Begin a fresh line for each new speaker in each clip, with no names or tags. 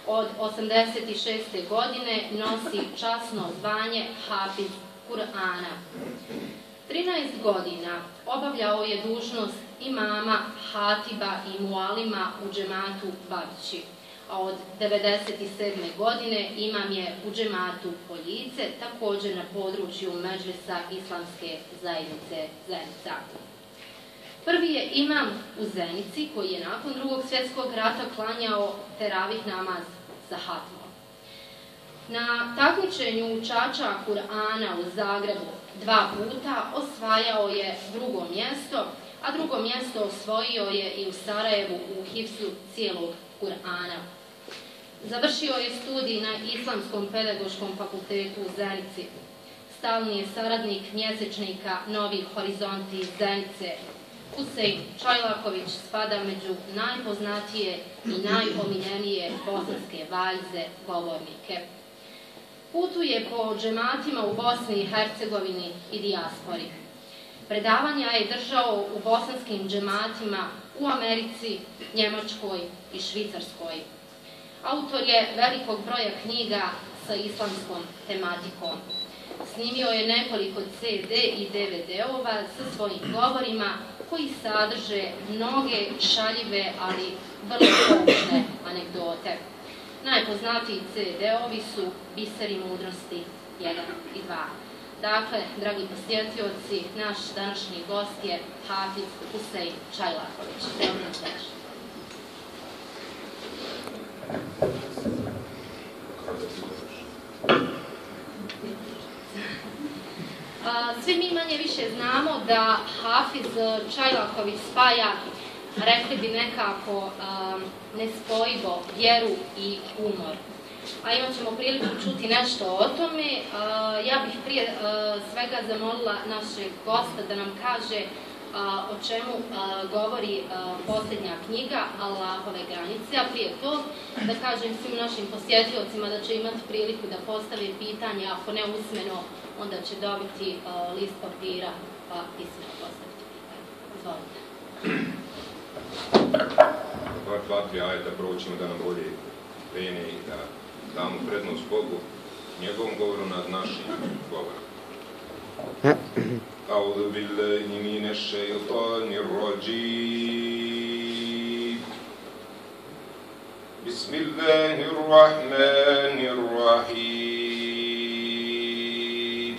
od 86. godine nosi časno zvanje Hafiz Kur'ana. 13 godina obavljao je dužnost imama, hatiba i mualima u džematu Babići, a od 97. godine imam je u džematu Poljice, također na području Medžlisa Islamske zajednice Zenica. Prvi je imam u Zenici koji je nakon Drugog svjetskog rata klanjao teravih namaz sa hatmom. Na takmičenju učača Kur'ana u Zagrebu 2 puta osvajao je 2. mjesto, a 2. mjesto osvojio je i u Sarajevu u hifzu cijelog Kur'ana. Završio je studij na Islamskom pedagoškom fakultetu u Zenici. Stalni je saradnik mjesečnika Novi horizonti iz Zenice. Husein Čajlaković spada među najpoznatije i najomiljenije bosanske valjze govornike. Putuje po džematima u Bosni i Hercegovini i dijaspori. Predavanja je držao u bosanskim džematima u Americi, Njemačkoj i Švicarskoj. Autor je velikog broja knjiga sa islamskom tematikom. Snimio je nekoliko CD i DVD-ova sa svojim govorima koji sadrže mnoge šaljive, ali vrlo poučne anegdote. Najpoznatiji CD-ovi su Biseri mudrosti 1 i 2. Dakle, dragi posjetioci, naš današnji gost je Hafiz Husein Čajlaković. Dobrodošli. Svi mi manje više znamo da Hafiz Čajlaković spaja, rekli bi nekako, nespojivo vjeru i humor. A imat ćemo priliku čuti nešto o tome. Ja bih prije svega zamolila našeg gosta da nam kaže o čemu govori posljednja knjiga Allahove granice, a prije tog da kažem svim našim posjetiocima da će imati priliku da postave pitanje, ako ne usmeno, onda će dobiti list papira pa pismeno postaviti pitanje. Izvolite.
Dva, tri ajeta proučimo da nam bolje krene i da damo prednost Bogu, njegovom govoru nad našim govorom. أعوذ بالله من الشيطان الرجيم بسم الله الرحمن الرحيم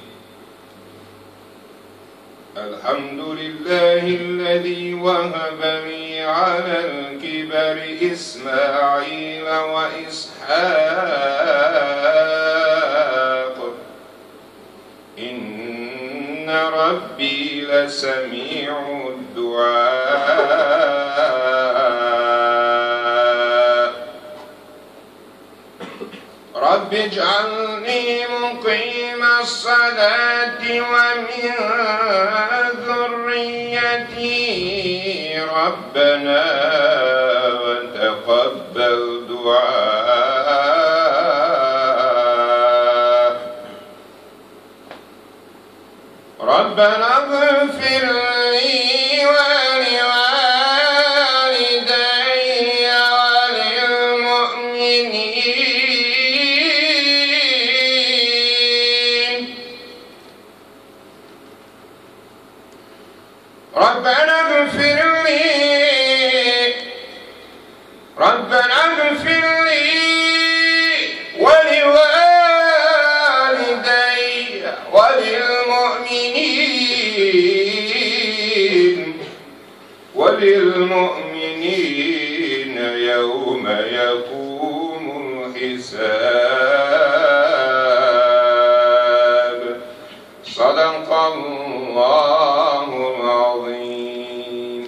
الحمد لله الذي وهب لي على الكبر إسماعيل وإسحاق إن ربي لسميع الدعاء رب اجعلني مقيم الصلاة ومن ذريتي ربنا وتقبل دعاء ربنا اغفر لي ولوالدي وللمؤمنين ربنا اغفر لي ولوالدي وللمؤمنين يوم يقوم الحساب صدق الله العظيم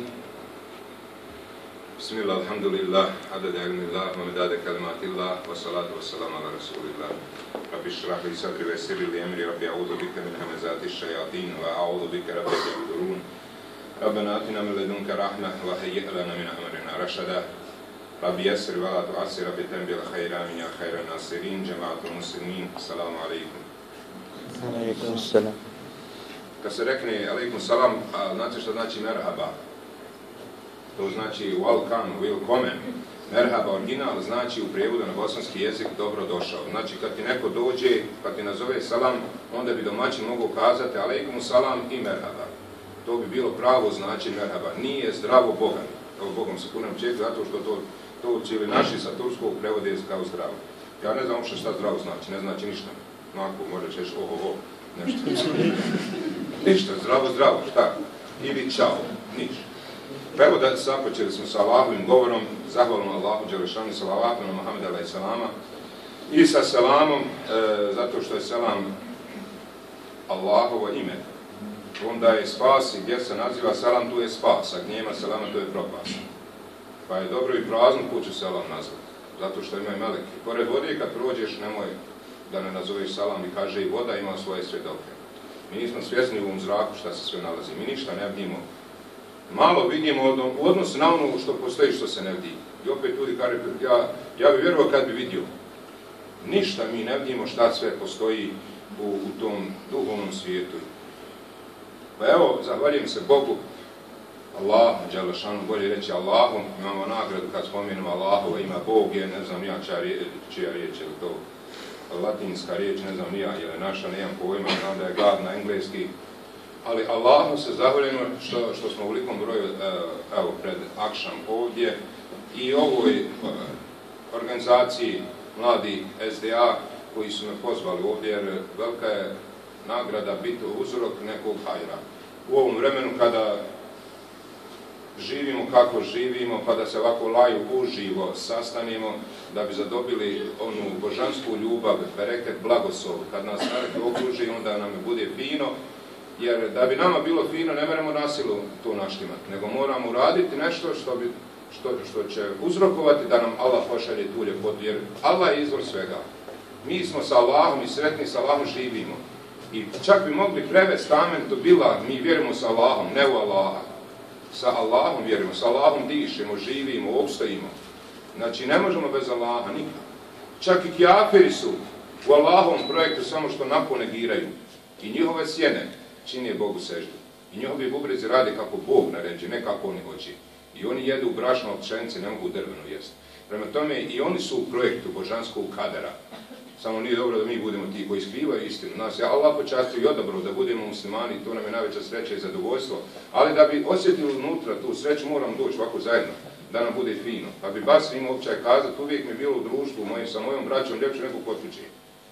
بسم الله الحمد لله عدد علم الله ومداد كلمات الله والصلاة والسلام على رسول الله رب اشرح لي صدري ويسر لي أمري رب أعوذ بك من همزات الشياطين وأعوذ بك رب أن يحضرون ربنا آتنا من لدنك رحمة وهيئ لنا من أمرنا رشدا رب يسر ولا تعسر رب تنبي الخير آمين يا خير الناصرين جماعة المسلمين السلام عليكم.
عليكم السلام.
Kad se rekne alaikum salam, znate što znači merhaba? To znači welcome, willkommen. Merhaba original znači u prijevodu na bosanski jezik dobro došao. Znači kad ti neko dođe, kad ti nazove salam, onda bi domaćin mogao kazati alejkum salam i merhaba. To bi bilo pravo značenje merhaba. Nije zdravo Boga. Evo Bogom se kunem ček, zato što to Turci ili naši sa turskog prevode kao zdravo. Ja ne znam uopšte šta zdravo znači, ne znači ništa. Onako, možeš reći nešto. Ništa, zdravo, šta? Ili čao, ništa. Pa evo da započeli smo sa Allahovim govorom, zahvalom Allahu Đelešanu, salavatom na Muhameda alejhi selama i sa selamom, zato što je selam Allahovo ime. Onda je spas i gdje se naziva selam, tu je spas, a gdje nema selama, to je propast. Pa je dobro i praznu kuću selam nazvati, zato što imaju meleki. Pored vode kad prođeš, nemoj da ne nazoveš selam i kaže i voda ima svoje svjedoke. Mi nismo svjesni u ovom zraku šta se sve nalazi, mi ništa ne vidimo. Malo vidimo u odnosu na ono što postoji što se ne vidi. I opet ljudi kaže, ja bih vjerovao kad bi vidio. Ništa mi ne vidimo šta sve postoji u tom duhovnom svijetu. Pa evo, zahvaljujem se Bogu, Allahu, Đelešanu, bolje reći Allahu, imamo nagradu kad spomenemo Allahova ima Bog je, ne znam nija čija riječ, je to latinska riječ, ne znam nija, je naša, nemam pojma, znam da je gad na engleski. Ali Allahu se zahvaljujemo što smo u velikom broju, evo, pred akšam ovdje i ovoj organizaciji mladih SDA koji su me pozvali ovdje, jer velika je nagrada biti uzrok nekog hajra. U ovom vremenu kada živimo kako živimo, pa da se ovako laju uživo sastanemo, da bi zadobili onu božansku ljubav, bereket, blagoslov, kad nas narod okruži, onda nam bude fino, jer da bi nama bilo fino, ne moramo nasilu to naštimati, nego moramo uraditi nešto što će uzrokovati da nam Allah pošalje tu ljepotu, jer Allah je izvor svega. Mi smo sa Allahom i sretni sa Allahom živimo. I čak bi mogli prevesti amen to bila, mi vjerujemo sa Allahom, ne u Allaha. Sa Allahom vjerujemo, sa Allahom dišemo, živimo, opstojimo. Znači ne možemo bez Allaha nikad. Čak i kjafiri su u Allahovom projektu samo što naponegiraju. I njihove sjene čine Bogu seždu. I njihovi bubrezi rade kako Bog naređe, ne kako oni hoće. I oni jedu brašno od pšenice, ne mogu drveno jesti. Prema tome i oni su u projektu božanskog kadera. Samo nije dobro da mi budemo ti koji skrivaju istinu. Nas je Allah počastio i odabrao da budemo muslimani, to nam je najveća sreća i zadovoljstvo. Ali da bi osjetili unutra tu sreću, moramo doći ovako zajedno, da nam bude fino. Pa bi baš svim općaj kazati, uvijek mi je bilo u društvu sa mojom braćom ljepše nego kod kuće.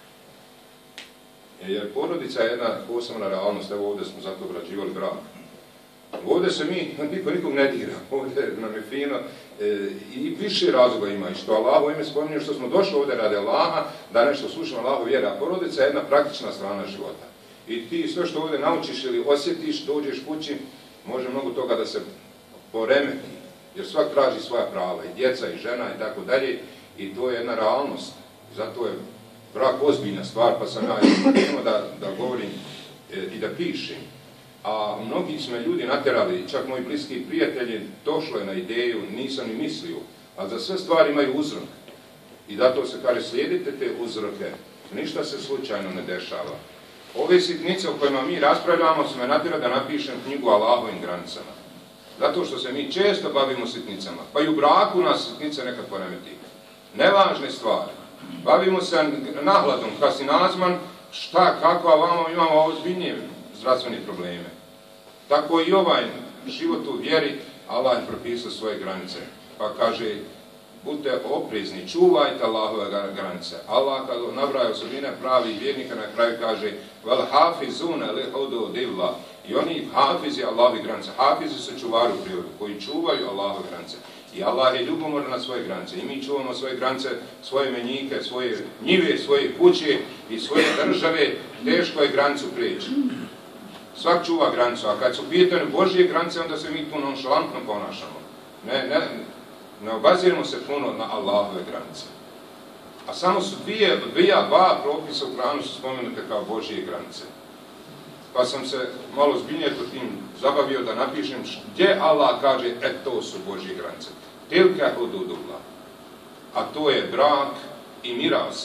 Jer porodica je jedna posebna realnost, evo ovdje smo zato obrađivali brak. Ovdje se niko nikog ne dira, ovdje nam je fino i više razloga ima i što Allaho ime spominje, što smo došli ovdje radi Allaha, da nešto slušamo Allaho vjere, a porodica je jedna praktična strana života. I ti sve što ovdje naučiš ili osjetiš, dođeš kući, može mnogo toga da se poremeti, jer svak traži svoja prava, i djeca, i žena, i tako dalje, i to je jedna realnost. Zato je brak ozbiljna stvar, pa sam ja da govorim i da pišem. A mnogi su me ljudi natjerali, čak moji bliski prijatelji, došlo je na ideju, nisam ni mislio, ali za sve stvari imaju uzrok. I zato se kaže, slijedite te uzroke, ništa se slučajno ne dešava. Ove sitnice o kojima mi raspravljamo su me natjerali da napišem knjigu o Allahovim granicama. Zato što se mi često bavimo sitnicama, pa i u braku nas sitnice nekad poremeti. Nevažne stvari. Bavimo se nahladom, kasinazman, šta, kako, a vamo imamo ozbiljnije zdravstvene probleme. Tako i ovaj život u vjeri, Allah je propisao svoje granice. Pa kaže, budite oprezni, čuvajte Allahove granice. Allah kad nabraja osobine pravi vjernika na kraju kaže, vel hafizuna li hududillah. I oni hafizi Allahove granice. Hafizi su čuvari u prirodu, koji čuvaju Allahove granice. I Allah je ljubomoran na svoje granice. I mi čuvamo svoje granice, svoje menjike, svoje njive, svoje kuće i svoje države. Teško je granicu prijeći. Svak čuva granicu, a kad su pitanju Božje granice, onda se mi tu nonšalantno ponašamo. Ne obaziramo se puno na Allahove granice. A samo su dva propisa u Kuranu su spomenute kao Božje granice. Pa sam se malo zbiljnije to tim zabavio da napišem gdje Allah kaže, to su Božje granice. Tilka hududullah. A to je brak i miras.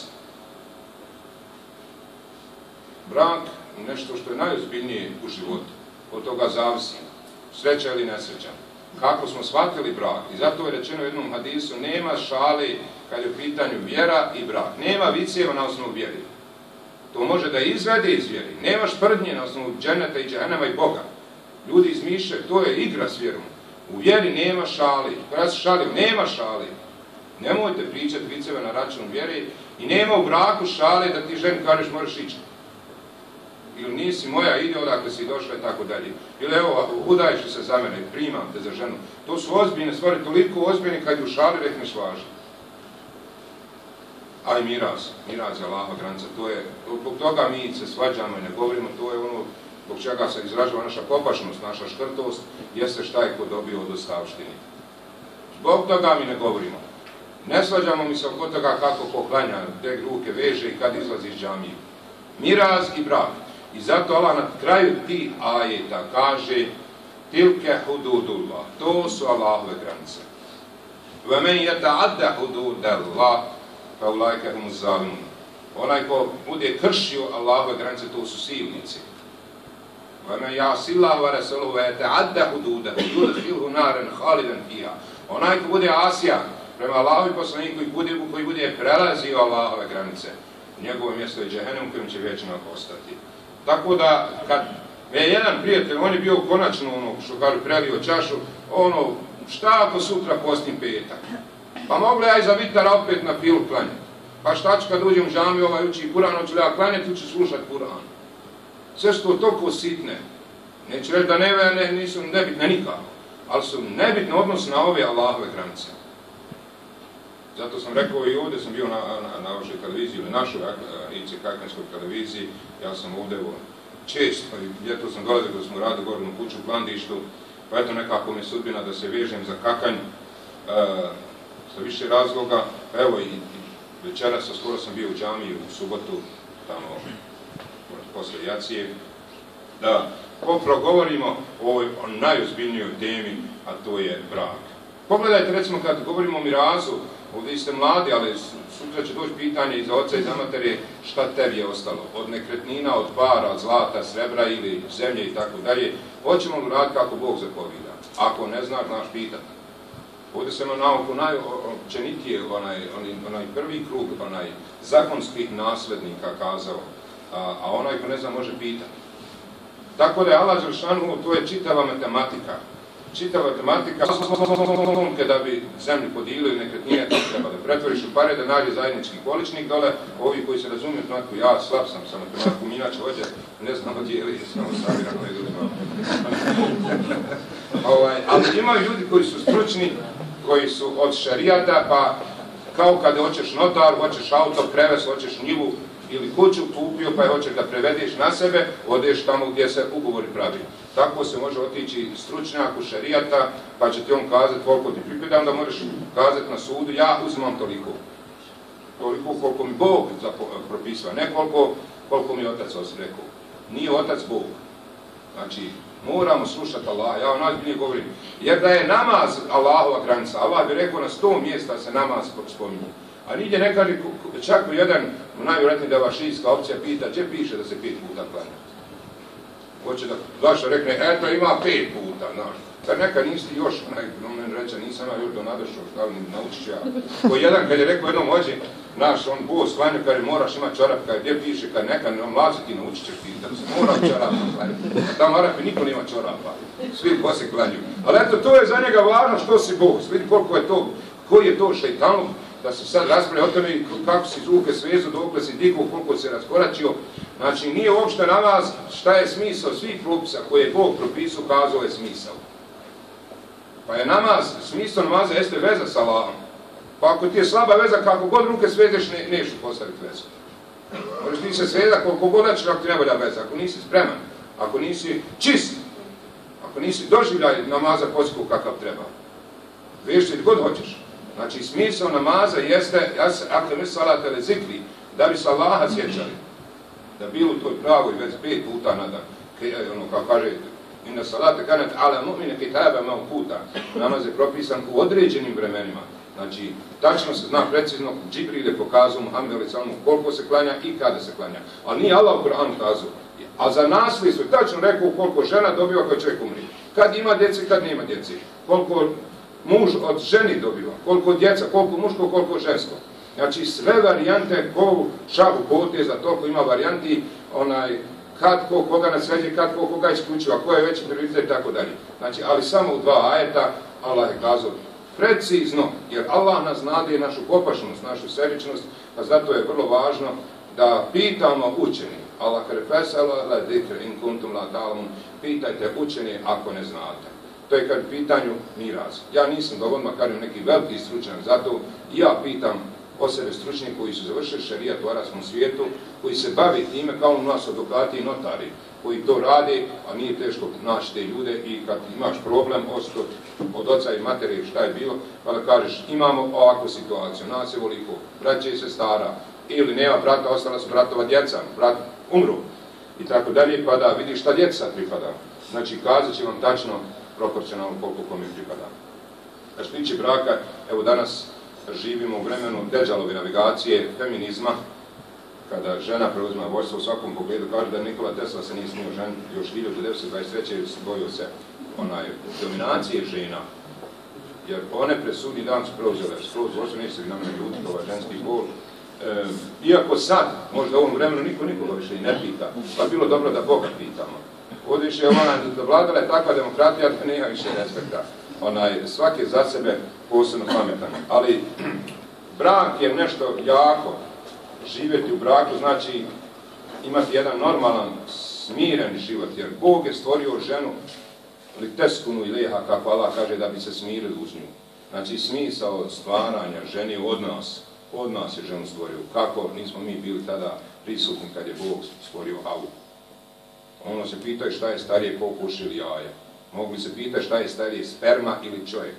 Brak nešto što je najozbiljnije u životu. Od toga zavisi sreća ili nesreća. kako smo shvatili brak. I zato je rečeno u jednom hadisu, nema šali kad je u pitanju vjera i brak. Nema viceva na osnovu vjeri. To može da izvede iz vjeri. Nema šprdnje na osnovu dženeta i džehennema i Boga. Ljudi izmišljaju, to je igra s vjerom. U vjeri nema šali. Kada se šalio, nema šali. Nemojte pričati viceve na račun vjeri i nema u braku šale da ti ženi kažeš moraš ići. Ili nisi moja, ide odakle si došla i tako dalje. Ili evo, udaješ li se za mene, primam te za ženu. To su ozbiljne stvari, toliko ozbiljne kad ju šali rekneš važi. A i miraz je Allahova granica, to je, zbog toga mi se svađamo i ne govorimo, to je ono zbog čega se izražava naša popašnost, naša škrtost, jeste šta je ko dobio od ostavštini. Zbog toga mi ne govorimo. Ne svađamo mi se oko toga kako poklanja, gdje ruke veže i kad izlazi iz džamije. Miraz i brak. I zato Allah na kraju tih ajeta kaže tilke hududullah, to su Allahove granice. Ve men yeta'adda hududallah fa ulaika humu zalimun. Onaj ko bude kršio Allahove granice, to su silnici. Ve men ya'sillahu wa rasulahu wa yeta'adda hududahu yudkhilhu naran khalidan fiha. Onaj ko bude asijan prema Allahovi poslaniku koji bude prelazio Allahove granice, njegovo mjesto je džehennem u kojem će vječno ostati. Tako da, kad me je jedan prijatelj, on je bio konačno, što kažu, prelio čašu, šta ako sutra postim petak? Pa mogu li ja iza vitara opet na filu klanjati? Pa šta ću kad uđem u džamiju, uči Kur'an, hoću li ja klanjati, ili ću slušati Kur'an? Sve su to toliko sitne. Neću reći da nisu nebitne nikako, ali su nebitne odnos na ove Allahove granice. Zato sam rekao i ovdje sam bio na vašoj televiziji, ili našoj ICK-kanskoj televiziji, ja sam ovdje često, ljeto sam dolazio kada smo radili gore na kuću u Plandištu, pa eto nekako mi je sudbina da se vežem za kakanj sa više razloga, pa evo i večeras skoro sam bio u džamiji u subotu, tamo posle jacije, da progovorimo o ovoj najozbiljnijoj temi, a to je brak. Pogledajte recimo kad govorimo o mirazu, ovdje ste mladi, ali sutra će doći pitanje i za oca i za matere šta tebi je ostalo. Od nekretnina, od para, od zlata, srebra ili zemlje i tako dalje. Hoćemo li raditi kako Bog zapovida? Ako ne znaš, znaš pitati. Ovdje sam naoko najopćenitije onaj prvi krug, zakonskih naslednika kazao, a onaj ko ne zna može pitati. Tako da je Allah Đelešanu, to je čitava matematika. Čitava tematika, da bi zemlju podijelili nekretnije, to treba da pretvoriš u pare, da nađe zajednički količnik dole, ovi koji se razumiju matematiku, ja slab sam sa matematikom, inače ovdje ne znam odijeli, samo savira koji uzmano. Ali imaju ljudi koji su stručni, koji su od šarijata, pa kao kada hoćeš notar, hoćeš auto, preves, hoćeš njivu ili kuću kupio, pa je hoćeš da prevedeš na sebe, odeš tamo gdje se ugovori pravi. Tako se može otići stručnjak u šarijata, pa će ti on kazati koliko ti pripada, onda možeš kazati na sudu, ja uzimam toliko. Toliko koliko mi Bog propisao, ne koliko mi otac rekao. Nije otac Bog. Znači, moramo slušati Allaha, ja najbolje govorim. Jer da je namaz Allahova granica, Allah bi rekao na 100 mjesta se namaz spominje. A nigdje ne kaže, čak mi jedan, najvjerojatnije da vaša šijska opcija pita, gdje piše da se 5 puta klanja? Hoće da zašto rekne, eto ima 5 puta, znaš. Sad neka nisi još, meni reče, nisam ja još do nadošao, šta li naučiš ja. Ko jedan kad je rekao jednom hođe, naš, on bos klanju, kad moraš imati čorap, kad gdje piše, kad neka mlazi ti naučit ćeš ti, da se mora čorapa klanju. Tamo Arapi niko nema čorapa, svi poslije klanju. Ali eto, to je za njega važno što si bos, vidi koliko je to, koji je to šeitanluk, da se sad raspravlja o tome kako si ruke svezu, dokle si digao, koliko se raskoračio. Znači, nije uopšte namaz šta je smisao svih propisa koje je Bog propisao, kazao je smisao. Pa je namaz, smisao namaza jeste veza sa Allahom. Pa ako ti je slaba veza, kako god ruke svezeš, neću postaviti vezu. Možeš ti se sveza koliko god daćeš ako ti ne volja veza, ako nisi spreman, ako nisi čist, ako nisi doživljaj namaza posjeku kakav treba. Veš ti god hoćeš. Znači, smisao namaza jeste, ako ne salate le zikri, da bi se Allaha sjećali. Da bilo u toj pravoj već 5 puta na dan. Kao kaže, inna salate kanet ala mu'mine kitaba mawquta. Namaz je propisan u određenim vremenima. Znači, tačno se zna precizno, Džibril je pokazao Muhammedu alejhi koliko se klanja i kada se klanja. Ali nije Allah u Kur'anu kazao. A za nasljedstvo je tačno rekao koliko žena dobiva kad čovjek umri. Kad ima djece, kad nema djece. Koliko muž od ženi dobiva, koliko djeca, koliko muško, koliko žensko. Znači sve varijante, ko šahu poteza, toliko ima varijanti, kad ko koga nasređe, kad ko koga isključiva, ko je veći prioritet i tako dalje. Znači, ali samo u 2 ajeta Allah je kazao precizno, jer Allah nas znade našu popašnost, našu seričnost, a zato je vrlo važno da pitamo učeni. Allah kaže fesala la zikr in kuntum la ta'lamun, pitajte učeni ako ne znate. To je kad pitanju miraz. Ja nisam dovoljno, kažem, neki veliki stručnjak, zato ja pitam o sebe stručnjaki koji su završili šerijat u arapskom svijetu, koji se bavi time kao u nas advokati i notari, koji to rade, a nije teško naći te ljude i kad imaš problem od oca i materije šta je bilo, kada kažeš imamo ovakvu situaciju, nas je voliko, braće i sestara, ili nema brata, ostala su bratova djeca, brat umru i tako dalje, pa da vidiš šta djeca pripada. Znači kazat će vam tačno proporcionalno koliko kome pripada. A što tiče braka, evo danas živimo u vremenu Deđalove navigacije, feminizma, kada žena preuzima vodstvo u svakom pogledu, kaže da Nikola Tesla se nije smio ženiti još 1923. bojio se dominacije žena, jer one presudni dan su preuzele skroz vodstvo, neće se na mene ljuditi ovaj ženski pol. Iako sad, možda u ovom vremenu nikoga više i ne pita, pa bilo dobro da Boga pitamo. Ovdje više vladala je takva demokratija da nema više respekta. Svaki je za sebe posebno pametan. Ali brak je nešto jako. Živjeti u braku znači imati jedan normalan, smiren život. Jer Bog je stvorio ženu li teskunu i leha, kako Allah kaže, da bi se smirili uz nju. Znači smisao stvaranja ženi je od nas je ženu stvorio. Kako nismo mi bili tada prisutni kad je Bog stvorio Havu. Ono se pitaju šta je starije, kokoš ili jaje. Mogli se pitati šta je starije, sperma ili čovjek.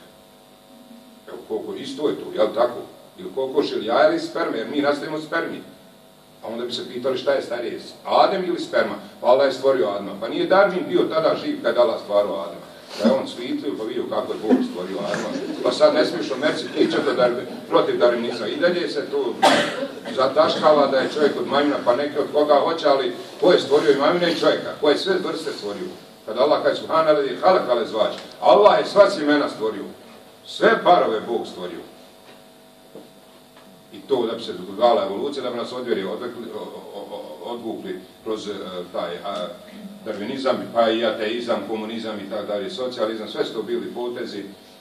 Evo koliko, isto je to, jel tako? Ili kokoš ili jaje ili sperma, jer mi nastavimo spermi. A onda bi se pitali šta je starije, Adem ili sperma. Pa Allah je stvorio Adama. Pa nije Darwin bio tada živ kad Allah stvorio Adama. Da je on svitlio pa vidio kako je Bog stvorio Adama. Pa sad ne smiješ o Merci pričati protiv Darwinizma. I dalje se tu zataškava da je čovjek od majmuna, pa neki od koga hoće, ali ko je stvorio i majmuna i čovjeka? Ko je sve vrste stvorio? Kada Allah kaže subhanallah i halakale zvač, Allah je sva sjemena stvorio. Sve parove Bog stvorio. I to da bi se dogodila evolucija, da bi nas odvukli kroz taj darvinizam, pa i ateizam, komunizam i tako dalje, socijalizam, sve su to bili potezi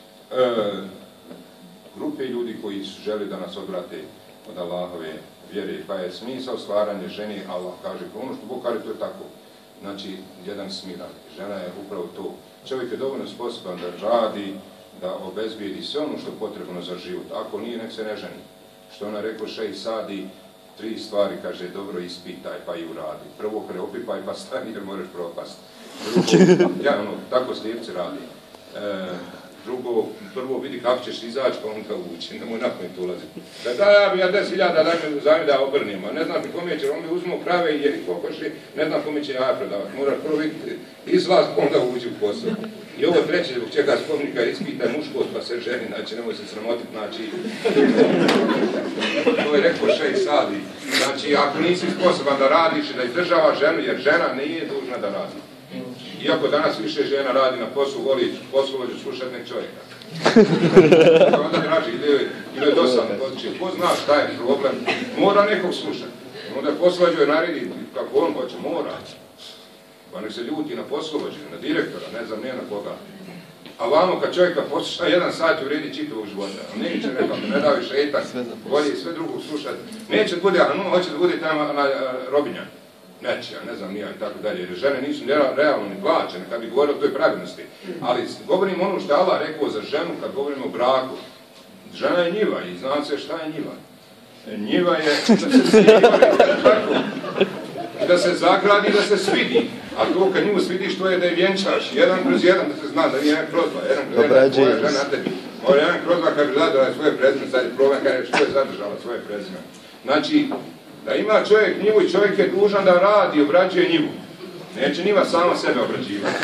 grupe ljudi koji su želi da nas odvrate od Allahove vjere. Pa je smisao stvaranje ženi, Allah kaže, ono što Bog kaže, to je tako. Znači, jedan smiran. Žena je upravo to. Čovjek je dovoljno sposoban da radi, da obezbijedi sve ono što je potrebno za život. Ako nije, nek se ne ženi. Što ona rekao, Šejh Sadi, 3 stvari, kaže, dobro ispitaj pa i uradi. Prvo preopipaj pa stani jer moraš propast. Drugo, tako slijepci radi. Drugo, prvo vidi kako ćeš izaći pa onda ući, da mu napamet ulazi. Ja bi 10.000 dajme uzajmi da obrnimo, ne znam kome će, on mi uzmu krave i jeli kokoši, ne znam kome će ja prodavati. Moraš prvo vidjeti izlaz pa onda uđi u posao. I ovo treće, zbog čega spomnika ispita muškost pa se ženi, znači nemoj se sramotiti, znači... To je rekao Šejh Sadi. Znači, ako nisi sposoban da radiš i da izdržavaš ženu, jer žena nije dužna da radi. Iako danas više žena radi na poslu, voli poslovođu slušati nek čovjeka. Onda traži, ili je dosadno, ko zna šta je problem, mora nekog slušati. Onda poslovođu je naredi kako on hoće, mora. Pa nek se ljuti na poslovođu, na direktora, ne znam, ne na koga. A vamo kad čovjeka posluša 1 sat uredi čitavog života. Neće nekako, ne davi šetak, bolje sve drugog slušati. Neće da bude Hanuma, hoće da bude tamo robinja. Neće, ja ne znam nija i tako dalje, jer žene nisu realno ni plaćene, kad bi govorio o toj pravilnosti. Ali govorim ono što je Allah rekao za ženu kad govorimo o braku. Žena je njiva i zna se šta je njiva. Njiva je da se svidi, da se zagradi, da se svidi. A to kad nju svidiš, to je da je vjenčaš. 1/1, da se zna da je 1/1, 1/1, tvoja žena tebi. Ovo je 1/2 kad bi zadala svoje prezime, sad je problem kad je što je zadržala svoje prezime. Znači, da ima čovjek njivu i čovjek je dužan da radi i obrađuje njivu. Neće njiva sama sebe obrađivati.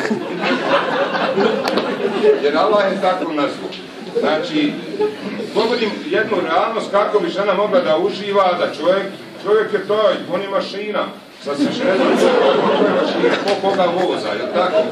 Jer Allah je tako nazvao. Znači, govorim jednu realnost kako bi žena mogla da uživa, da čovjek je to, on je mašina. Sad se ne znam koga voza, je li tako?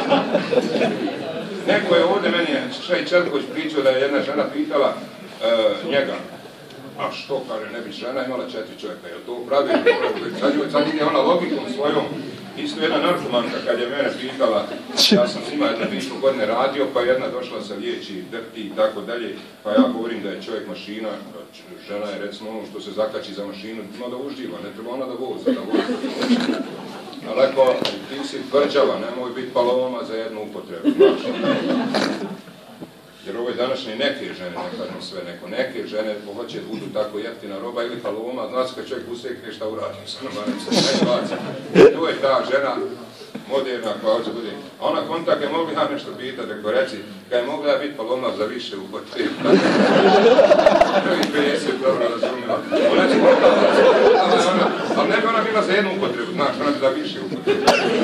Neko je ovdje, meni je Šej Četković pričao da je jedna žena pitala njega, a što, kaže, ne bi žena imala 4 čovjeka, je li to pravilno? Sad ide ona logikom svojom. Isto jedna narkomanka kad je mene pitala, ja sam s njima 1,5 godine radio, pa jedna došla sa liječi, drti i tako dalje, pa ja govorim da je čovjek mašina, žena je recimo ono što se zakači za mašinu, ima da uživa, ne treba ona da voza, Ali ako ti si tvrđava, nemoj biti paloma za jednu upotrebu, znači. Jer ovo je današnje neke žene, ne kažem sve neko, neke žene hoće da budu tako jeftina roba ili paloma, znači kad čovjek usekne šta uradi, samo barem se ne baci. To je ta žena moderna koja hoće bude. A ona kontak je mogla ja nešto pitati, ako reci, kad je mogla ja biti paloma za više upotrebu. Prvi 50, dobro razumila. Ona će ali ne bi ona bila za jednu upotrebu, znaš, ona bi za više upotrebu.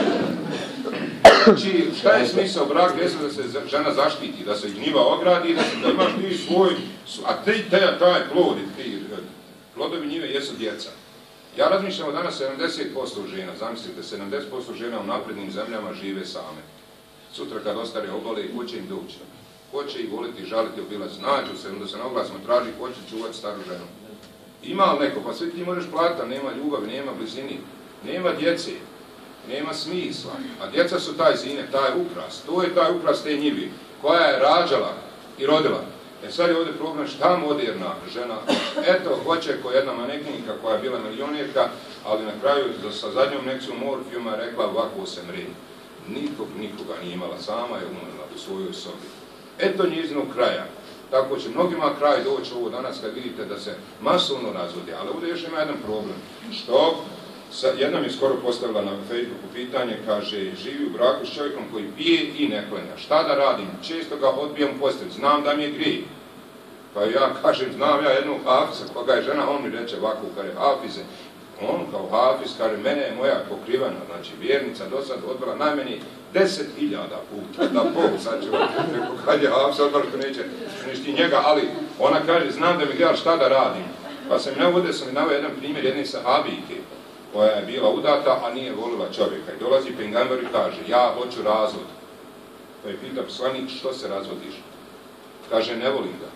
Znači, šta je smisao braka? Jeste da se žena zaštiti, da se gnjiva ogradi, da imaš ti svoj, a taj plod, plodovi njive jesu djeca. Ja razmišljam danas 70% žena, zamislite, 70% žena u naprednim zemljama žive same. Sutra kad ostare obale, ko će im doći? Ko će ih voliti, žaliti, obilaziti? Nađu se, onda se na oglasima traži, ko će čuvati staru ženu. Ima li neko? Pa sve ti možeš platiti, nema ljubavi, nema blizini, nema djece. Nema smisla, a djeca su taj zine, taj ukras, to je taj ukras te njivi, koja je rađala i rodila. Sad je ovdje problem šta moderna žena, eto, hoće ko jedna manekinka koja je bila milionirka, ali na kraju sa zadnjom nekcijom morfijuma rekla ovako se mri. Nikoga nije imala, sama je umrla u svojoj sobi. Eto njezinog kraja. Tako će mnogima kraj doći ovo danas kad vidite da se masovno razvodi, ali ovdje još ima jedan problem. Što? Jedna mi je skoro postavila na Facebooku pitanje, kaže, živi u braku s čovjekom koji pije i ne klanja. Šta da radim? Često ga odbijam u postelj, znam da mi je grijeh. Pa ja kažem, znam ja jednog hafiza, koga je žena, on mi reče ovako, kaže, hafize. On kao hafiz, kaže, mene je moja pokrivana, znači vjernica do sad odbila najmanje 10.000 puta. Da Bog sačuva, neko kad je hafiz odbila što neće ništi njega, ali ona kaže, znam da mi gledala šta da radim. Pa sam mi naveo jedan primjer jedne sahabijke, koja je bila udata, a nije volila čovjeka. I dolazi Pejgamber i kaže, ja hoću razvod. Pa je pita poslanik, što se razvodiš? Kaže, ne volim ga.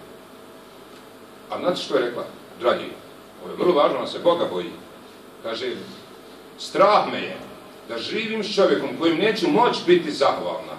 A znate što je rekla? Dragi, ovo je vrlo važno, ona se Boga boji. Kaže, strah me je da živim s čovjekom kojim neću moći biti zahvalna.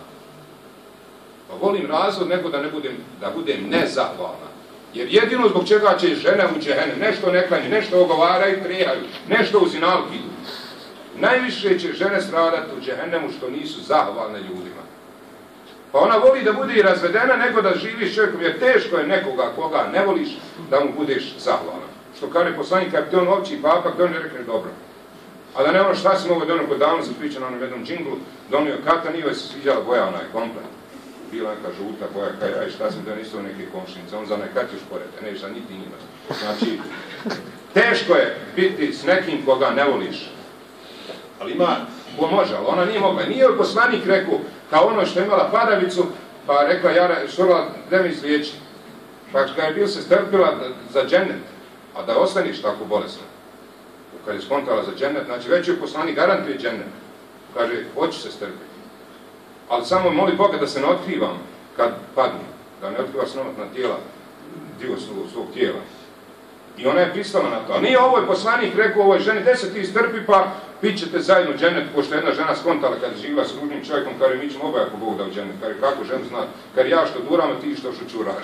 Pa volim razvod nego da budem nezahvalna. Jer jedino zbog čega će žene u džehennem, nešto ne klanju, nešto ogovaraju, trijaju, nešto u zinalku idu. Najviše će žene stradati u džehennemu što nisu zahvalne ljudima. Pa ona voli da bude i razvedena nego da živi s čovjekom, jer teško je nekoga koga ne voliš da mu budeš zahvalan. Što kaže poslanik, kad te on ovči i papa, da on ne rekne dobro. A da ne ono šta sam ovo donio, kod davno sam pričao na onom jednom džinglu, donio kata, nije se sviđala boja, ona je komplet. Bila neka žuta boja, kaj, aj šta sam da nisu neke komšinice, on za nekad još porete, ne šta niti njima. Znači, teško je biti s nekim koga ne voliš. Ali ima, ko može, ali ona nije mogla. Nije joj poslanik rekao, kao ono što je imala padavicu, pa rekla Jara, šurala, da mi izliječi. Pa kada je bil se strpila za džennet, a da ostaniš tako bolesno. Kad je skontala za džennet, znači već joj poslanik garantuje džennet. Kaže, hoću se strpiti. Ali samo moli Boga da se ne otkrivam kad padne, da ne otkriva sramotna tijela, dio svog tijela. I ona je pristala na to. A nije ovoj poslanik rekao ovoj ženi, gdje se ti strpi pa pit ćete zajedno džennet, pošto jedna žena skontala kad je živila s ružnim čovjekom, kaže mi ćemo oboje ako Bog da u džennet. Kaže kako ženu zna, kaže ja što duram, a ti što šučuraš.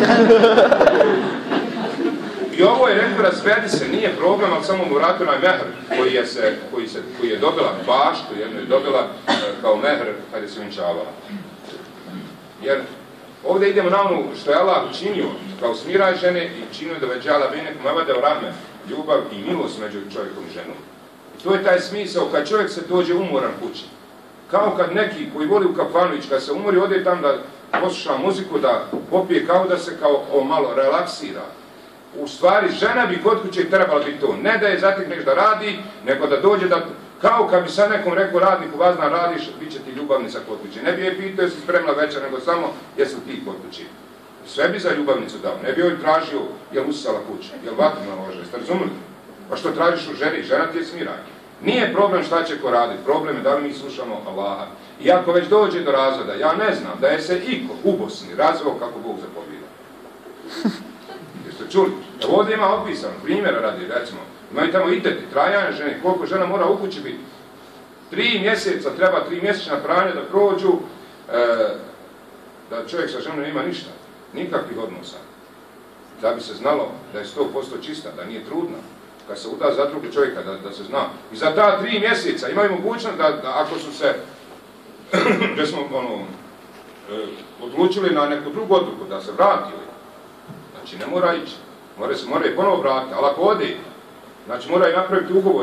I ovo je rekao razvedi se, nije problem, ali samo mu vratio na mehr koji je dobila baštu, jednu je dobila kao mehr kad je se vinčavala. Jer ovdje idemo na ono što je Allah učinio kao smiraj žene i učinio da veđala benekom avade u rame, ljubav i milost među čovjekom i ženom. I to je taj smisao kad čovjek se dođe umoran kući. Kao kad neki koji voli u kafanović, kad se umori, ode tam da posluša muziku, da popije kao da se kao malo relaksira. U stvari, žena bi kod kuće trebala biti to. Ne da je zatekneš da radi, nego da dođe da... Kao kad bi sad nekom rekao radniku, vazna radiš, bit će ti ljubavnica kod kuće. Ne bi je pitao jesi spremna večer, nego samo jesu ti kod kuće. Sve bi za ljubavnicu dao. Ne bi joj tražio, jel usisala kuće, jel vatru nalože, jeste razumili? Pa što tražiš u ženi? Žena ti je smiraj. Nije problem šta će ko raditi, problem je da li mi slušamo Allaha. I ako već dođe do razvoda, ja ne znam da je se iko u Bosni razveo kako Bog zapovijeda. Jeste čuli? Evo ovdje ima opisano, primjera radi, recimo, imaju tamo iteti, trajanje žene, koliko žena mora u kući biti. 3 mjeseca, treba 3 mjesečna trajanja da prođu, da čovjek sa ženom nema ništa, nikakvih odnosa. Da bi se znalo da je 100% čista, da nije trudna. Kad se uda za drugog čovjeka, da se zna. I za ta 3 mjeseca imaju mogućnost da ako su se, gdje smo odlučili na neku drugu odluku, da se vratili. Znači ne mora ići, mora i ponovo vratiti, ali ako ode, znači mora i napraviti ugovor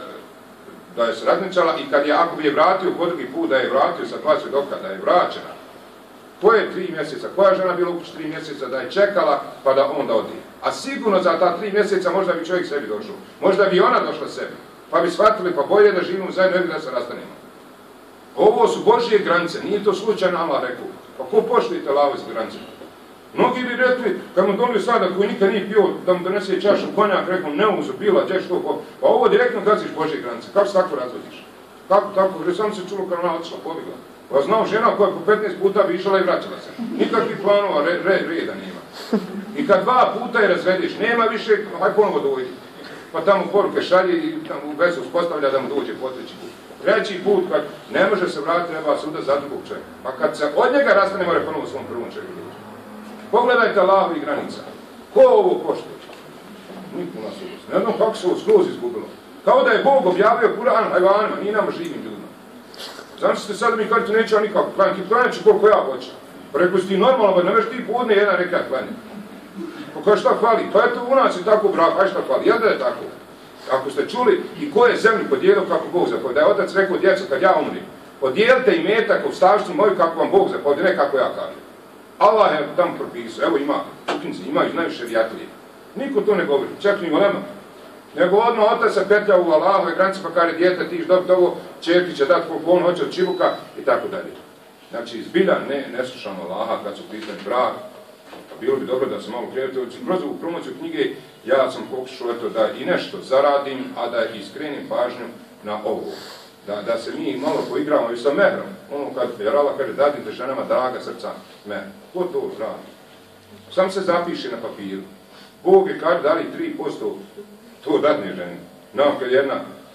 da je se razničala i kad je, ako bi je vratio po drugi put, da je vratio sa 2 svjedoka, da je vraćena. To je 3 mjeseca. Koja žena bila u 3 mjeseca da je čekala pa da onda odi? A sigurno za ta 3 mjeseca možda bi čovjek sebi došao. Možda bi ona došla sebi. Pa bi shvatili pa bolje da živimo zajedno ili da se rastanemo. Ovo su Božje granice. Nije to slučajno Allah rekao. Pa ko poštujete Allahovske granice? Mnogi bi rekli, kad mu donili sada koji nikad nije pio, da mu donese čašu konjak, rekao ne uzu, bila, gdje što, pa ovo direktno gaziš Božje granice. Kako se tako razvodiš? Kako tako? Jer sam se čulo kad ona otišla, pobjegla. Pa znao žena koja po 15 puta bi išla i vraćala se. Nikakvih planova, reda nema. I kad 2 puta je razvediš, nema više, haj ponovo dođi. Pa tamo poruke šalje i tamo u vezu uspostavlja da mu dođe po 3 put. 3 put, kad ne može se vratiti, treba se udati za drugog čovjeka. Pa kad se od njega rastane, mora ponovo svom prvom čovjeku dođi. Pogledajte Allahovih granica. Ko ovo poštuje? Niko nas uvosti. Ne znam kako se ovo skroz izgubilo. Kao da je Bog objavio Kur'an hajvanima, nije nama živim ljudima. Zamislite sad da mi kažete neću ja nikako klanjati, klanjat ću koliko ja hoću. Pa rekli si ti normalno, pa ne veš ti podne jedan rekat klanjati. Pa kaže šta hvali? Pa eto u nas je tako brak, aj šta hvali? Jel da je tako? Ako ste čuli i ko je zemlji podijelio kako Bog zapovjeda, da je otac rekao djecu kad ja umrim, podijelite i metak u stavštvu moju kako vam Bog zapovjeda, ne kako ja kažem. Allah je tamo propisao, evo ima, ukinci, imaju, znaju šerijatlije. Niko to ne govori, čak ni ulema. Nego odmah otac se petlja u Allahove granice pa kaže dijete ti iš dobiti ovo, čerki će dati koliko on hoće od čibuka i tako dalje. Znači zbilja ne slušamo Allaha kad su pitanje brak, pa bilo bi dobro da se malo krenuti. Kroz ovu promociju knjige ja sam pokušao eto da i nešto zaradim, a da i skrenim pažnju na ovo. Da se mi malo poigravamo i sa mehrom. Ono kad Allah kaže dadite ženama draga srca mehr. Ko to radi? Sam se zapiše na papiru. Bog je kaže dali 3% to dadne ženi. Nam kad jedna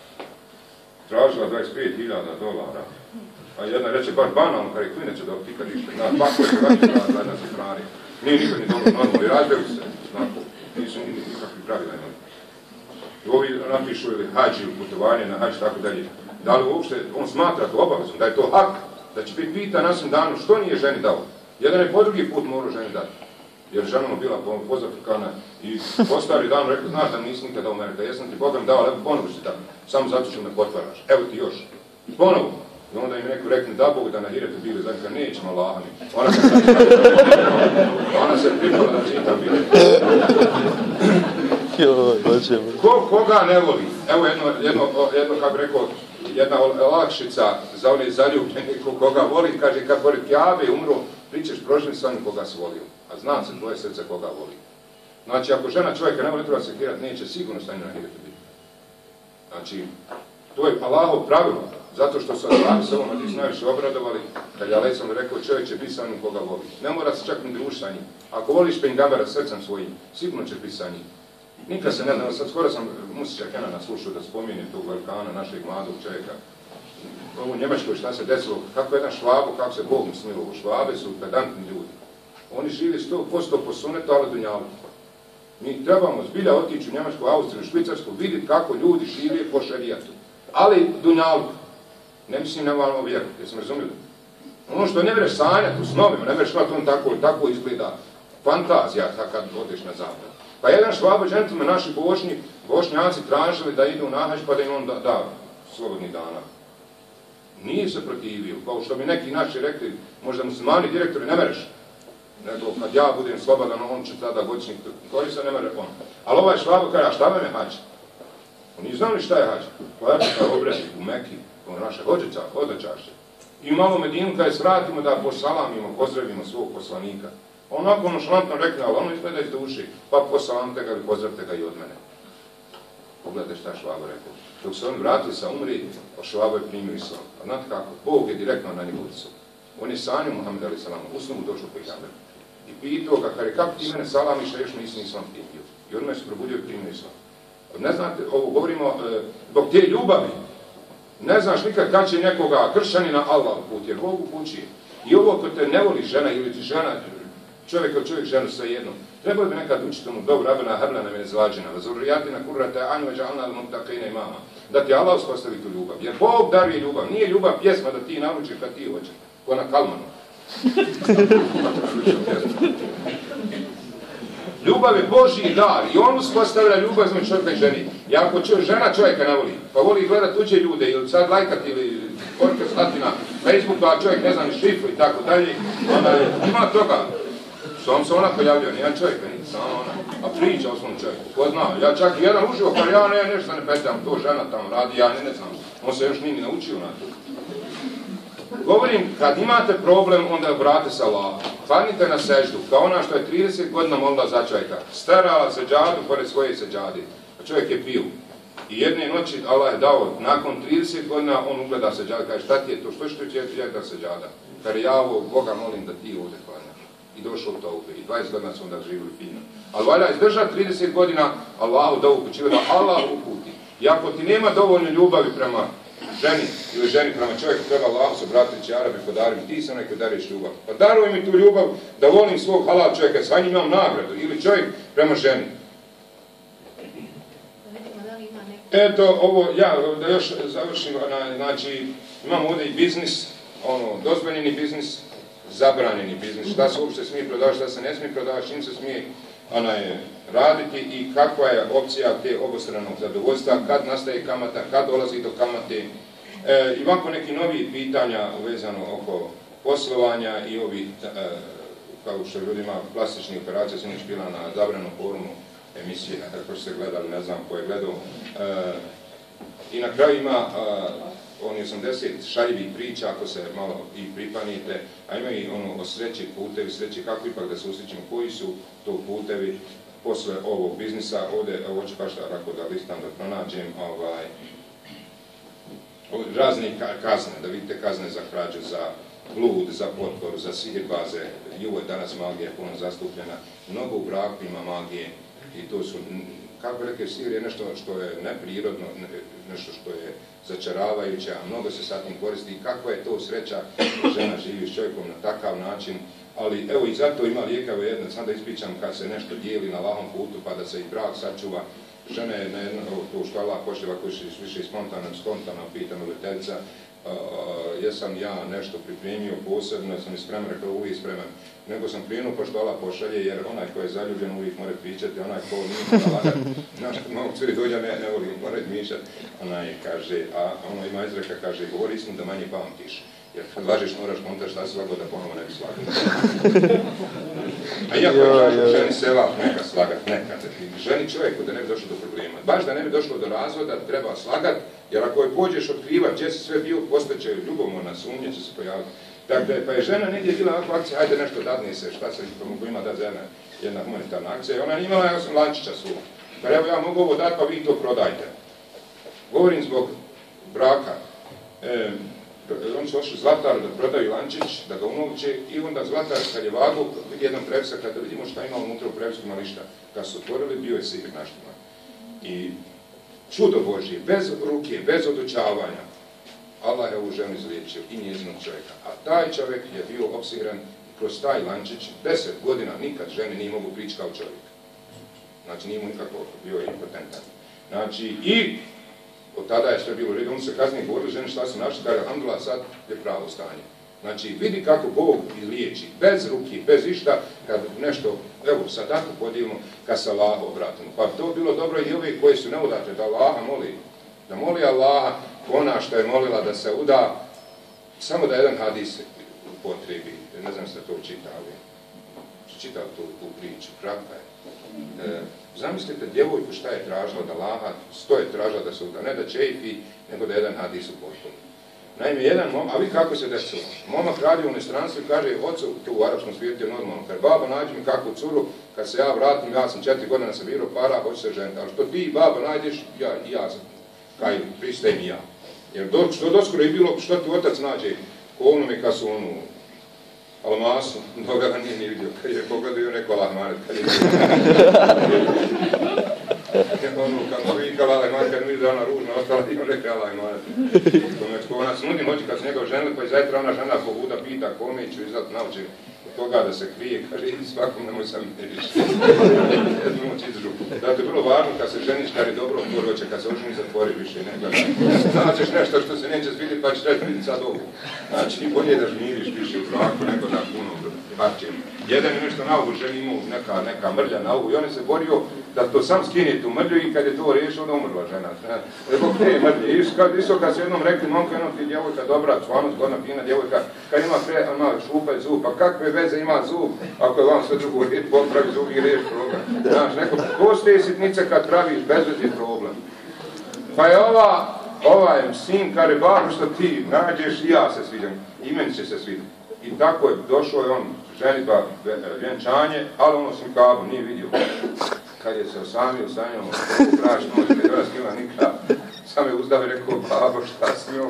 tražila $25.000, a jedna reče baš banalno, kada je klinac će dobiti kad išta. Na bako je vraću na strani. Nije nikad ni dobro normalno i razveli se. Znako, nisu nikakvi pravila imali. I ovi napišu ili hađi, putovanje na hađi, tako dalje. Da li uopšte on smatra to obavezom, da je to hak, da će biti pitan na svim danu što nije ženi dao. Jedan je po drugi put morao ženi dati. Jer žena mu bila pozafrikana i postari dan rekao, znaš da nisi nikad dao mene, da jesam ti Bogam dao, ali ponovo ću ti dati, samo zato što me potvaraš, evo ti još. I ponovo. I onda im neko rekne, da Bog da na hiretu bili, znači nećemo Allahami. Ona se pripala da čita bili. Koga ne voli? Evo jedno kako rekao, jedna olakšica za one zaljubljene koga voli, kaže kad pored Kjabe umro, pričaš prošlim sa onim koga si volio. A zna se tvoje srce koga voli. Znači ako žena čovjeka ne voli, treba se kirati, neće sigurno stanje na hiretu biti. Znači, to je Allahov pravilo. Zato što su ashabi se ovom hadisu najviše obradovali, kad je Alejsam rekao čovjek će biti sa onim koga voli. Ne mora se čak ni družiti sa njim. Ako voliš pejgambera srcem svojim, sigurno će biti sa njim. Nikad se ne znam, sad skoro sam Musića Kenana slušao da spomine tog velikana, našeg mladog čovjeka. U Njemačkoj šta se desilo, kako jedan Švabo, kako se Bog smilo. Švabe su pedantni ljudi. Oni žive 100% po sunetu, ali dunjalu. Mi trebamo zbilja otići u Njemačku, Austriju, Švicarsku, vidjeti kako ljudi žive po šerijatu. Ali dunjalu. Ne mislim na malo vjeru, jesam razumili? Ono što ne vereš sanjati u snovima, ne vereš on tako izgleda fantazija kad odeš na zapad. Pa jedan Švabo džentlmen, naši bošnjaci tražili da idu na hađ pa da im on da slobodnih dana. Nije se protivio, kao što bi neki naši rekli, možda muslimani direktori ne vereš. Nego kad ja budem slobodan, on će tada godišnjih korista, ne mere on. Ali ovaj Švabo kaže, a šta vam je hađ? On nije znao ni šta je hađ. Koja obredi u Meki, to naše hođačašće. I u malo Medinu kada je svratimo da posalamimo, pozdravimo svog poslanika. Onako ono šlantno rekne, ali ono izgleda iz duši, pa posalamite ga ili pozdravite ga i od mene. pogledajte šta je Švabo rekao. Dok se oni vratili sa umri, Švabo je primio islam. A znate kako? Bog je direktno na njegovu licu. On je sanio Muhammed a.s. u snu mu došao pejgamber. I pitao ga, kaže, kako ti mene salamiš, a još nisam islam primio. I on me se probudio i primio islam. Ne znate, ovo govorimo zbog te ljubavi. Ne znaš nikad kad će nekoga kršćanina Allah uput, jer Bog upućuje. I ovo ko te ne voli žena ili ti žena, čovjek od čovjek ženu sve jedno, trebalo bi nekad učiti onu dobro rabena hablana mene zlađena, vazurijatina kurrata anju veđalna al-mutaqina imama. Da ti Allah uspostavi tu ljubav. Jer Bog daruje ljubav. Nije ljubav pjesma da ti naručiš kad ti hoćeš. Ko na Kalmanu. Ljubav je Božji dar i on uspostavlja ljubav između čovjeka i ženi. I ako žena čovjeka ne voli, pa voli gledat tuđe ljude ili sad lajkat ili porke slati na Facebooku, a čovjek ne zna ni šifru i tako dalje, ima toga. Sam se ona pojavljao, nijedan čovjek, nije samo ona. A priča o svom čovjeku, ko zna. Ja čak i jedan uživo, kao ja nešto ne petam, to žena tamo radi, ja ne znam. On se još nije ni naučio na to. Govorim, kad imate problem, onda obrate se Allahu. Padnite na seždu, kao ona što je 30 godina molila za čovjeka. Starala seđadu pored svoje seđade. A čovjek je pio. I jedne noći Allah je dao, nakon 30 godina on ugleda seđadu. Kaže, šta ti je to? Što ću ti da seđada? Kaže, ja ovog Boga molim da ti ovdje klanjaš. I došao u Taufe. I 20 godina su onda živjeli fino. Ali valja izdržati 30 godina Allahu da upućiva, da Allah uputi. I ako ti nema dovoljno ljubavi prema ženi ili ženi prema čovjeku, treba Allahu se obratiti Arabi podarim, ti sam neki dariš ljubav. Pa daruj mi tu ljubav da volim svog halal čovjeka, sa njim imam nagradu. Ili čovjek prema ženi. Eto, ovo, ja da još završim, znači, imamo ovdje i biznis, dozvoljeni biznis, zabranjeni biznis, šta se uopšte smije prodavati, šta se ne smije prodavati, čim se smije raditi i kakva je opcija te obostranog zadovoljstva, kad nastaje kamata, kad dolazi do kamate. I ovako neki novi pitanja uvezano oko poslovanja i ovi, kao što ljudima, plastičnih operacija, sam još bila na zabranom forumu emisije, ako ste gledali, ne znam ko je gledao. I na kraju ima oni 80 šaljivih priča, ako se malo i pripanite, a ima i o sreći, putevi sreći, kako ipak da se usrećemo, koji su to putevi posle ovog biznisa. Ovdje, ovo ću baš tako da listam, da pronađem razne kazne, da vidite kazne za krađu, za blud, za potporu, za sihirbaze. I ovo je danas magija puno zastupljena. Mnogo u braku ima magije i to su, kako rekao, sihir je nešto što je neprirodno, nešto što je začaravajuće, a mnogo se sa tim koristi. I kakva je to sreća da žena živi s čovjekom na takav način. Ali evo i zato ima lijeka, jedna, sam da ispričam kad se nešto dijeli na lahom putu pa da se i brak sačuva. Žena je na jedno, to što Allah poštiva koji se više spontano pitan voditeljica, jesam ja nešto pripremio posebno, sam i spreman, rekao uvijek spreman. Nego sam krenuo pošto Allah pošalje, jer onaj ko je zaljubljen uvijek mora pričati, onaj ko nije mora lagati. Znaš, mnogo curi dođa, ne voli, mora izmišljati. Onaj kaže, a ono ima izreka, kaže, govori istinu da manje pamtiš. Jer kad lažeš moraš kontaš šta si slagao da ponovo ne bi slagao. A iako ženi sela neka slagat, nekad. Ženi čovjeku da ne bi došlo do problema. Baš da ne bi došlo do razvoda, treba slagat, jer ako je pođeš otkrivat gdje si sve bio, postaće ljubomorna, sumnje će se pojaviti. Dakle, pa je žena negdje bila ovakva akcija, hajde nešto dadni se, šta se mogu ima da žena, jedna humanitarna akcija. I ona nije imala, ja sam lančića svog. Pa evo ja mogu ovo dati, pa vi to prodajte. Govorim zbog braka. Oni su ošli Zlatar da prodaju lančić, da ga unovče i onda Zlatar kad je vagu, vidi jedan previsak, kada vidimo šta ima unutra u previsku ima ništa. Kad su otvorili, bio je sihir naštiman. I čudo Božje, bez ruke, bez odučavanja, Allah je ovu ženu izliječio i njezinog čovjeka. A taj čovjek je bio opsihiran kroz taj lančić, 10 godina nikad žene nije mogu prići kao čovjek. Znači nije mu nikako bio impotentan. Znači i od tada je sve bilo redu, on se kasnije govorili žene šta su našli, kada alhamdulillah sad je pravo stanje. Znači vidi kako Bog izliječi, bez ruki, bez išta, kad nešto, evo sad tako podijelimo, kad se Allaha obratimo. Pa to bilo dobro i ovi koji su neudate, da Allaha moli, da moli Allaha, ona što je molila da se uda, samo da jedan hadis upotrebi, ne znam ste to čitali, čitali tu priču, kratka je. Zamislite djevojku šta je tražila da Allaha, što je tražila da se uda, ne da čefi, nego da jedan hadis upotrebi. Naime, jedan a vi kako se desilo? Momak radi u inostranstvu i kaže, ocu, tu u arapskom svijetu je normalno, kad baba nađe mi kakvu curu, kad se ja vratim, ja sam 4 godina sabirao para, hoću se ženiti, ali što ti baba nađeš, ja sam, kaj pristajem i ja. Jer što doskoro je bilo, što ti otac nađe, ko onome kad su onu Almasu, toga ga nije ni vidio, kad je pogledao i rekao Alahmanet, kad je ono, kako vikala Alahmanet, kad mi vidio ona ružna, ostala i on rekao Alahmanet. Ko nas nudi moći kad su njega ženili, pa i zajtra ona žena pobuda pita kome ću izdati nauče toga da se krije, kaže, idi svakom nemoj sam miriš. Zato je vrlo važno kad se ženiš, kad je dobro otvoroće, kad se oženi zatvori više nego. Značiš nešto što se neće vidjeti, pa ćeš reći vidi sad ovu. Znači, bolje da žmiriš više u braku nego da puno parčem. Jedan je nešto na ovu ženi imao neka mrlja na ovu i on je se borio da to sam skine tu mrlju i kad je to riješio, onda umrla žena. Zbog te mrlje. Isto kad se jednom rekli, momka, jednom ti djevojka dobra, stvarno zgodna, fina djevojka, kad ima šupaj zub, pa kakve veze ima zub, ako je vam sve drugo red, popravi zub i riješ problem. Znaš, neko, ko ste sitnice kad praviš, bez veze je problem. Pa je ovaj sin, kare, babo što ti nađeš, i ja se sviđam, i meni će se svidjeti. I tako je, došao je on, ženitba, vjenčanje, ali ono s nikabom nije vidio. Kad je se osamio sa njom, praš noć, kad je ona skila nikad, sam je uzdao i rekao, babo, šta s njom?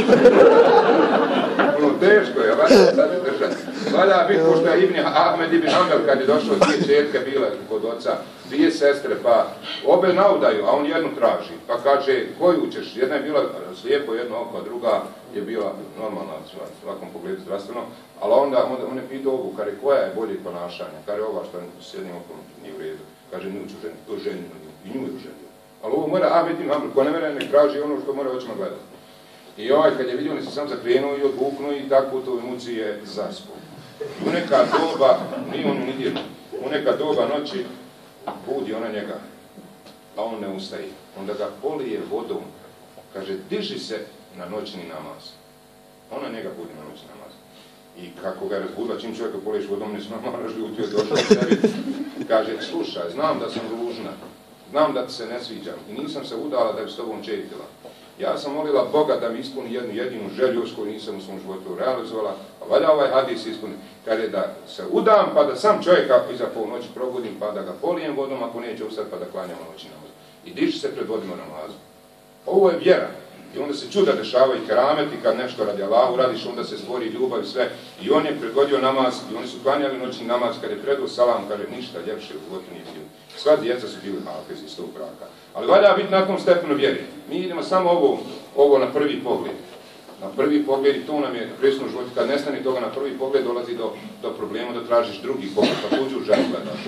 Ono teško je, valja sad držati. Valja biti, pošto je Ahmed ibn Hanbel, kad je došao, 2 čerke bile kod oca, 2 sestre, pa obe naudaju, a on jednu traži. Pa kaže, koju ćeš? Jedna je bila slijepo jedno oko, a druga je bila normalna u svakom pogledu zdravstveno, ali onda on je pitao ovu, kaže, koja je bolje ponašanja? Kaže, ova što s jednim okom nije u redu. Kaže, nju ću ženiti, to ženi i nju je ženio. Ali ovo mora Ahmed ibn Hanbel, ko ne mene nek traži ono što mora očima gledati. I kad je vidio, on se sam zakrenuo i odvuknuo i tako u toj muci je zaspo. I u neka doba, nije on ni djelo, u neka doba noći budi ona njega, a on ne ustaje. Onda ga polije vodom, kaže, diži se na noćni namaz. Ona njega budi na noćni namaz. I kako ga je razbudila, čim čovjeka poliješ vodom, ne smama razljutio, došao u sebi. Kaže, slušaj, znam da sam ružna, znam da ti se ne sviđam i nisam se udala da bi s tobom četila. Ja sam molila Boga da mi ispuni jednu jedinu želju s koju nisam u svom životu realizovala, a valja ovaj hadis ispuni. Kaže da se udam pa da sam čovjeka iza polnoći probudim pa da ga polijem vodom ako neće ustati pa da klanjamo noći namaz. I diži se pred vodima namazu. Ovo je vjera. I onda se čuda dešavaju i kerameti, kad nešto radi Allahu radiš, onda se stvori ljubav i sve. I on je predvodio namaz i oni su klanjali noćni namaz, kad je predao salam, kaže ništa ljepše u životu nije bilo. Sva djeca su bili hafezi iz tog braka. Ali valja biti na tom stepenu vjeri. Mi idemo samo ovo na prvi pogled. Na prvi pogled i to nam je presno u životu. Kad nestane toga na prvi pogled dolazi do problema da tražiš drugi pogled, pa tuđu ženu gledaš.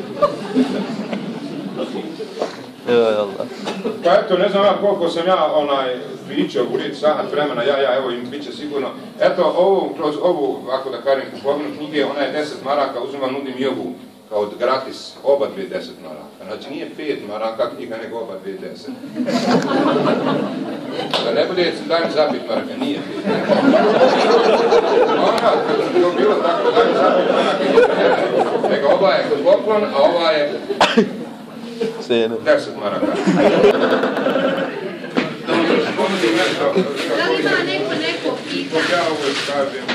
Pa eto, ne znam ja koliko sam ja pričao u riječ sat vremena, evo im bit će sigurno. Eto, kroz ovu, ako da kažem, kupovinu knjige, ona je 10 maraka, uzimam, nudim i ovu, kao gratis, oba 2 10 maraka. Znači nije 5 maraka knjiga, nego oba 2 10. Da ne bude, daj mi za 5 maraka, nije 5 maraka. To bilo tako, daj mi za 5 maraka, nego ova je poklon, a ova je 10 maraka.
Da li ima neko pitanje?
Ja uvijek kažem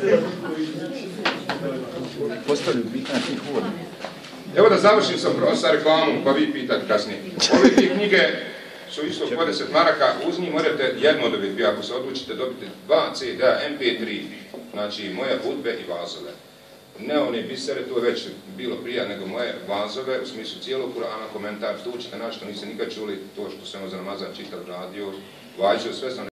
Postavljaju pitanje tih uvoda.
Evo da završim sa reklamom, pa vi pitate kasnije. Ove knjige su isto 20 maraka, uz njih morate jedno dobiti, ako se odlučite dobiti 2 CD-a, MP3, znači moje hudbe i vazove. Ne one bisere, to je već bilo prije, nego moje vazove, u smislu cijelog Kur'ana, komentar, tu ćete našto niste nikad čuli, to što sam za Ramazan čital radio, vađao sve sam